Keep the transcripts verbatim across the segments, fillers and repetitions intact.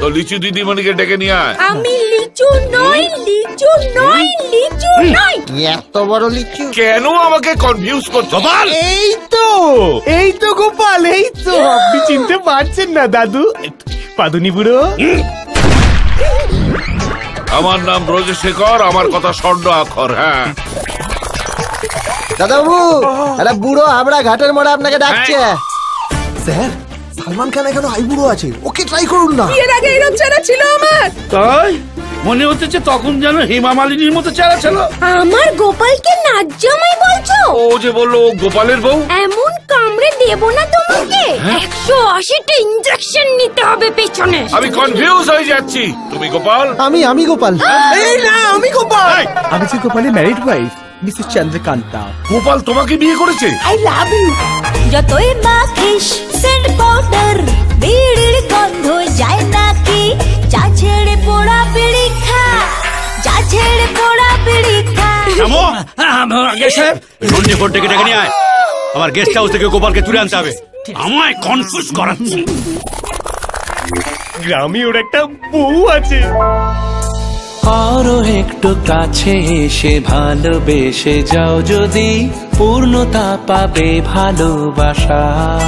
তো লিচু দিদিমণিকে ডেকে নিয়ে আয়। আমি লিচু নই, লিচু নই, লিচু নই। এত বড় লিচু কেন আমাকে কনফিউজ করছো? এই তো এই তো গোপাল, এই তো আপনি চিনতে পারছেন না দাদু? পাদুনি বুড়ো। আমার নাম ব্রজশেখর, আমার কথা স্বর্ণ আখর। হ্যাঁ দাদাবাবু, আরে বুড়ো হাবড়া ঘাটের মোড়ে আপনাকে ডাকছে। স্যার, সালমান খান এখনো আইবুড়ো আছে, ওকে ট্রাই করুন না। এর আগে এরকম চেহারা ছিল আমার। তাই মনে হচ্ছে তখন যেন হেমা মালিনীর মতো চেহারা ছিল। আমার গোপালকে নাচ জামাই বলছো? ও যে বললো গোপালের বউ। এমন কামড়ে দেব না তোমাকে, একশো আশিটা ইনজেকশন নিতে হবে পেছনে। আমি কনফিউজ হয়ে যাচ্ছি। তুমি গোপাল? আমি আমি গোপাল। এই না, আমি গোপাল। আমি যে গোপালের married wife Mrs Chandrakanta. Gopal তোমাকে বিয়ে করেছে? I love you. যতই মাখিস সেন্ট পাউডার, বিড়ির গন্ধ যায় নাকি? চা ছেড়ে পোড়া বিড়ি খা, চা ছেড়ে পোড়া বিড়ি খা। রঞ্জি ফোন ডেকে ডেকে নিয়ে আয়। আমার গেস্ট হাউস থেকে গোপালকে তুলে আনতে হবে। আমায় কনফিউজ করাচ্ছি। গ্রামে ওর একটা বউ আছে। আরো একটু কাছে এসে ভালোবেসে যাও, যদি পূর্ণতা পাবে ভালোবাসা।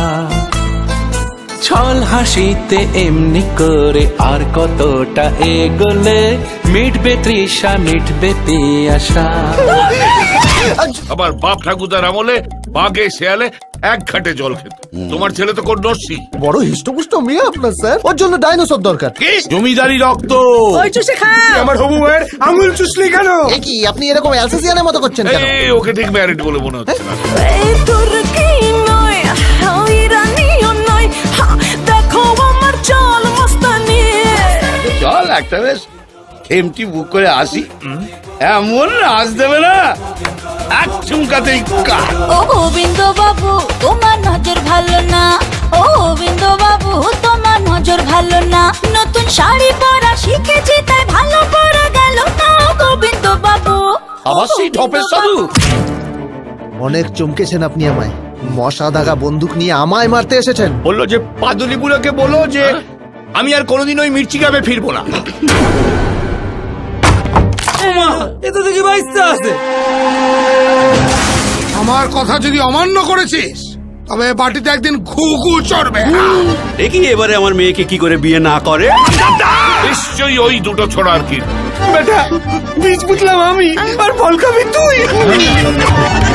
ছল হাসিতে এমনি করে আর কতটা এগোলে মিটবে তৃষা, মিটবে পিয়াসা। আবার বাপ ঠাকুরদার আমলে বাঘে শেয়ালে এক ঘাটে জল খেত। তোমার ছেলে তো কোন নস্যি। বড় হিষ্টপুষ্ট মেয়ে আপনার স্যার, ওর জন্য ডাইনোসর দরকার। জমিদারি রক্ত। ওই চুষে খা। আমার হবু ভাইয়ের আঙুল চুষলি কেন? এ কি আপনি এরকম অ্যালসেসিয়ানের মতো করছেন কেন? এই ওকে ঠিক ম্যারিড বলে মনে হচ্ছে না। তুর্কি নয়, ইরানিও নয়, দেখো আমার চল মস্তানি। চল একটা বেশ খেমটি বুক করে আসি। এমন নাচ দেবে না এক চুমকাতেই। ও গোবিন্দ বাবু, তোমার নজর ভালো না। ও গোবিন্দ বাবু, তোমার নজর ভালো না। নতুন শাড়ি পরা শিখেছি তাই ভালো পরা গেল না। গোবিন্দ বাবু আবার সেই ঢপের সাধু। অনেক চমকেছেন আপনি আমায়। মশা দাগা বন্দুক নিয়ে আমায় মারতে এসেছেন। বললো যে পাদুলি বুড়োকে বলো যে আমি আর কোনোদিন ওই মির্চি গ্রামে ফিরবো না। এত দেখি বাইসতে আছে। আমার কথা যদি অমান্য করেছিস তবে বাটিতে একদিন ঘু ঘু চড়বে। দেখি এবারে আমার মেয়েকে কি করে বিয়ে না করে। নিশ্চয়ই ওই দুটো ছড়া আর কি। বেটা বীজ বুঝলাম আমি, আর ফল খাবি তুই।